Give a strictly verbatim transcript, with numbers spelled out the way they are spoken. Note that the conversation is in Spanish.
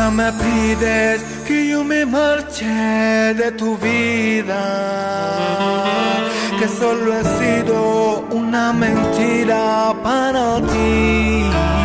me pides que yo me marche de tu vida, que solo he sido una mentira para ti.